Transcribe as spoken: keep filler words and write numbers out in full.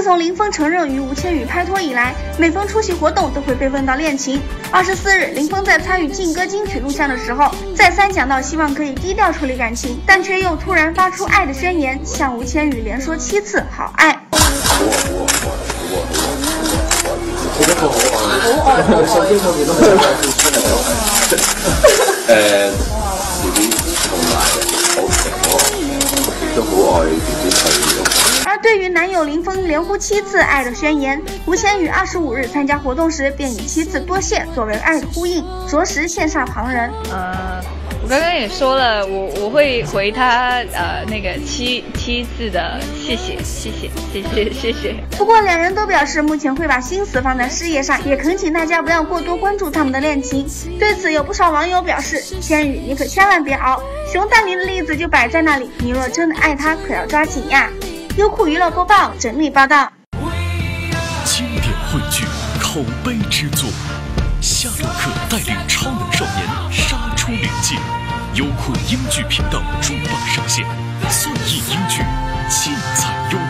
自从林峰承认与吴千语拍拖以来，每逢出席活动都会被问到恋情。二十四日，林峰在参与劲歌金曲录像的时候，再三讲到希望可以低调处理感情，但却又突然发出爱的宣言，向吴千语连说七次好愛。 誒，自己同埋好情喎，亦都好愛自己佢。 而对于男友林峰连呼七次爱的宣言，吴千语二十五日参加活动时便以七次多谢作为爱的呼应，着实羡煞旁人。 呃，我刚刚也说了，我我会回他呃那个七七次的谢谢谢谢谢谢谢谢。 不过两人都表示目前会把心思放在事业上，也恳请大家不要过多关注他们的恋情。对此有不少网友表示，千语你可千万别熬，熊黛林的例子就摆在那里，你若真的爱他，可要抓紧呀。优酷娱乐播报整理报道。 经典汇聚，口碑之作，夏洛克带领超能少年杀出灵界，优酷英剧频道重磅上线，算艺英剧，精彩优